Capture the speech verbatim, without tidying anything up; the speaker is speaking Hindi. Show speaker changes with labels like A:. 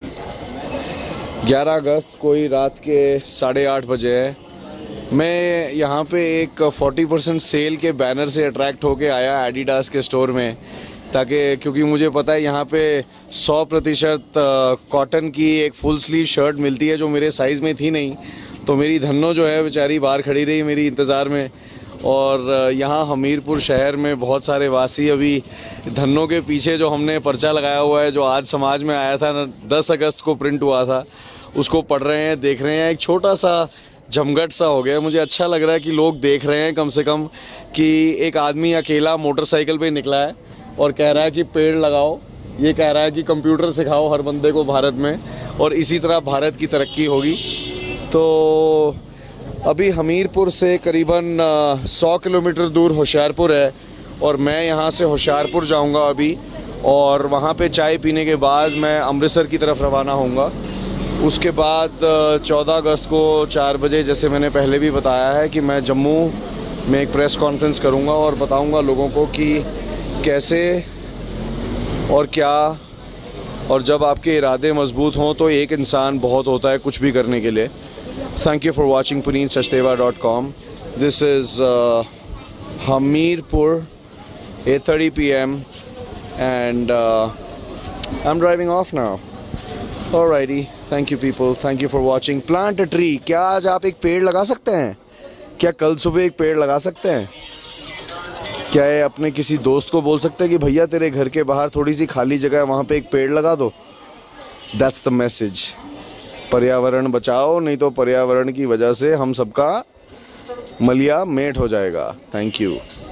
A: ग्यारह अगस्त कोई रात के साढ़े आठ बजे है। मैं यहाँ पे एक चालीस परसेंट सेल के बैनर से अट्रैक्ट होके आया एडिडास के स्टोर में, ताकि क्योंकि मुझे पता है यहाँ पे सौ प्रतिशत कॉटन की एक फुल स्लीव शर्ट मिलती है जो मेरे साइज़ में थी नहीं। तो मेरी धन्नो जो है बेचारी बाहर खड़ी रही मेरी इंतज़ार में। और यहाँ हमीरपुर शहर में बहुत सारे वासी अभी धन्नो के पीछे जो हमने पर्चा लगाया हुआ है, जो आज समाज में आया था ना, दस अगस्त को प्रिंट हुआ था, उसको पढ़ रहे हैं, देख रहे हैं। एक छोटा सा जमघट सा हो गया। मुझे अच्छा लग रहा है कि लोग देख रहे हैं कम से कम कि एक आदमी अकेला मोटरसाइकिल पे निकला है और कह रहा है कि पेड़ लगाओ। ये कह रहा है कि कंप्यूटर सिखाओ हर बंदे को भारत में, और इसी तरह भारत की तरक्की होगी। तो अभी हमीरपुर से करीबन सौ किलोमीटर दूर होशियारपुर है और मैं यहाँ से होशियारपुर जाऊँगा अभी, और वहाँ पे चाय पीने के बाद मैं अमृतसर की तरफ रवाना होऊंगा। उसके बाद चौदह अगस्त को चार बजे, जैसे मैंने पहले भी बताया है, कि मैं जम्मू में एक प्रेस कॉन्फ्रेंस करूँगा और बताऊँगा लोगों को कि कैसे और क्या। और जब आपके इरादे मजबूत हों तो एक इंसान बहुत होता है कुछ भी करने के लिए। Thank you for watching puneet sachdeva dot com. This is uh, Hamirpur, eight thirty p m and uh, I'm driving off now. Alrighty, thank you people, thank you for watching. Plant a tree. क्या आज आप एक पेड़ लगा सकते हैं? क्या कल सुबह एक पेड़ लगा सकते हैं? क्या ये अपने किसी दोस्त को बोल सकते हैं कि भैया तेरे घर के बाहर थोड़ी सी खाली जगह है, वहाँ पे एक पेड़ लगा दो? That's the message. पर्यावरण बचाओ, नहीं तो पर्यावरण की वजह से हम सबका मलिया मेट हो जाएगा। Thank you.